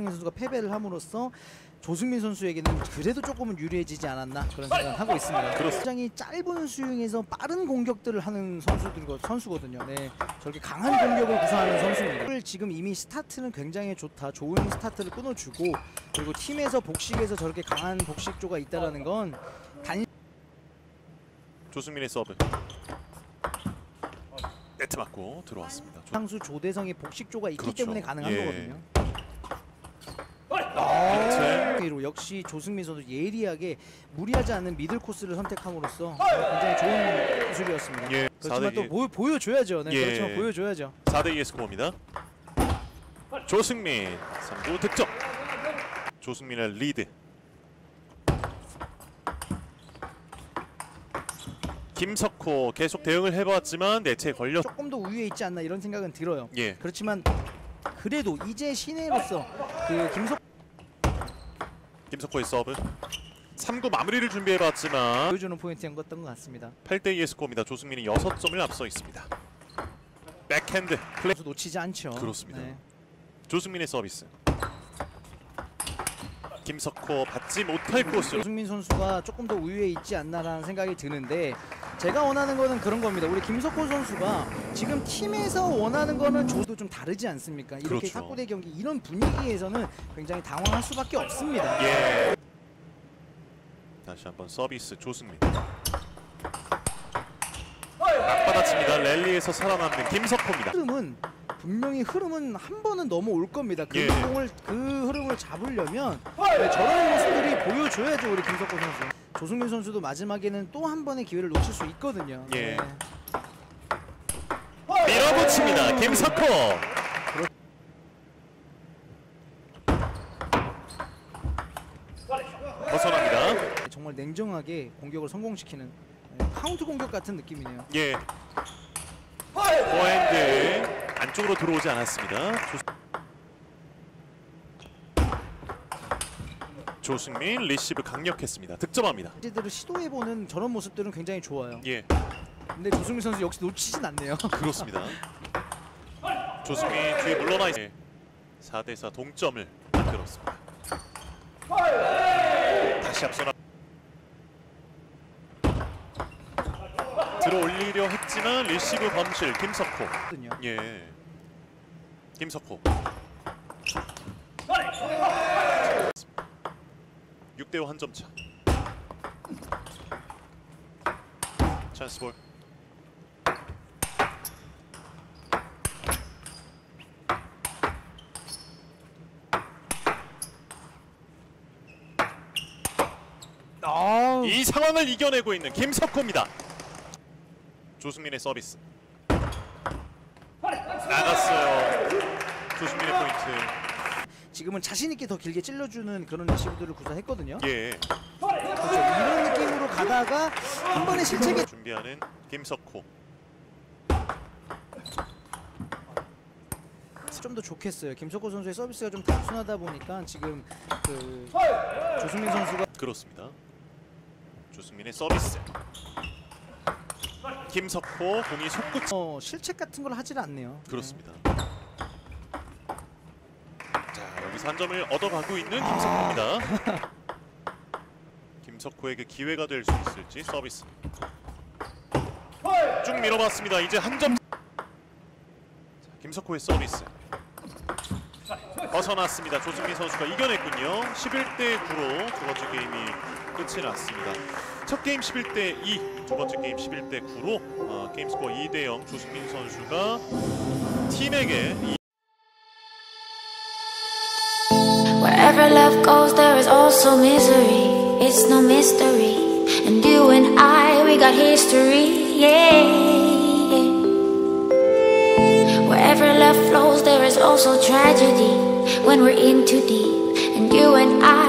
선수가 패배를 함으로써 조승민 선수에게는 그래도 조금은 유리해지지 않았나 그런 생각을 하고 있습니다. 굉장히 짧은 스윙에서 빠른 공격들을 하는 선수거든요. 네, 저렇게 강한 공격을 구사하는 선수입니다. 지금 이미 스타트는 굉장히 좋다. 좋은 스타트를 끊어주고 그리고 팀에서 복식에서 저렇게 강한 복식조가 있다는 건 조승민의 서브 네트 맞고 들어왔습니다. 상수 조대성의 복식조가 있기 그렇죠. 때문에 가능한 거거든요. 역시 조승민 선수 예리하게 무리하지 않는 미들 코스를 선택함으로써 굉장히 좋은 기술이었습니다. 예, 그렇지만 또 보여줘야죠. 네, 예. 그렇지만 보여줘야죠. 4대2의 스코어입니다. 조승민 3구 득점. 조승민의 리드. 김석호 계속 대응을 해봤지만 네트에 걸려 조금 더 우위에 있지 않나 이런 생각은 들어요. 예. 그렇지만 그래도 이제 신예로서 그 김석호의 서브 3구 마무리를 준비해봤지만 보여주는 포인트였던 것 같습니다. 8대2의 스코어입니다. 조승민이 6점을 앞서 있습니다. 백핸드 플레이 놓치지 않죠. 그렇습니다. 네. 조승민의 서비스 김석호 받지 못할 곳으로 조승민 선수가 조금 더 우위에 있지 않나라는 생각이 드는데 제가 원하는 거는 그런 겁니다. 우리 김석호 선수가 지금 팀에서 원하는 거는 저도 좀 다르지 않습니까? 이렇게 그렇죠. 탁구대 경기 이런 분위기에서는 굉장히 당황할 수밖에 없습니다. 예. 다시 한번 서비스 조승민 맞받아칩니다. 랠리에서 살아남는 김석호입니다. 분명히 흐름은 한 번은 넘어올 겁니다. 그 예. 흐름을 잡으려면 저런 모습들이 보여줘야죠. 우리 김석호 선수. 조승민 선수도 마지막에는 또 한 번의 기회를 놓칠 수 있거든요. 예. 네. 밀어붙입니다. 김석호. 벗어납니다. 정말 냉정하게 공격을 성공시키는 카운트 공격 같은 느낌이네요. 예. 포핸드 안쪽으로 들어오지 않았습니다. 조승민 리시브 강력했습니다. 득점합니다. 제대로 시도해보는 저런 모습들은 굉장히 좋아요. 예. 근데 조승민 선수 역시 놓치진 않네요. 그렇습니다. 조승민 뒤에 물러나 있 4대4 동점을 만들었습니다. 다시 앞서나 들어올리려 했지만 리시브 범실 김석호. 예. 김석호. 6대5 한 점 차. 찬스볼. 이 상황을 이겨내고 있는 김석호입니다. 조승민의 서비스 나갔어요. 조승민의 포인트. 지금은 자신 있게 더 길게 찔러주는 그런 리시브들을 구사했거든요. 예. 그렇죠. 이런 느낌으로 가다가 한 번의 실책에 준비하는 김석호. 좀 더 좋겠어요. 김석호 선수의 서비스가 좀 단순하다 보니까 지금 그 조승민 선수가 그렇습니다. 조승민의 서비스. 김석호 공이 속구 실책 같은 걸 하질 않네요. 그렇습니다. 자, 여기서 한 점을 얻어가고 있는 김석호입니다. 김석호에게 기회가 될 수 있을지 서비스. 쭉 밀어봤습니다. 이제 한 점. 김석호의 서비스. 벗어났습니다. 조승민 선수가 이겨냈군요. 11대 9로 두 번째 게임이 끝이 났습니다. 첫 게임 11대 2, 두 번째 게임 11대 9로 게임 스코어 2대 0 조승민 선수가 팀에게 Wherever love goes, there is also misery. It's no mystery. And you and I, we got history. Yeah. Wherever love flows, there is also tragedy. When we're in too deep, and you and I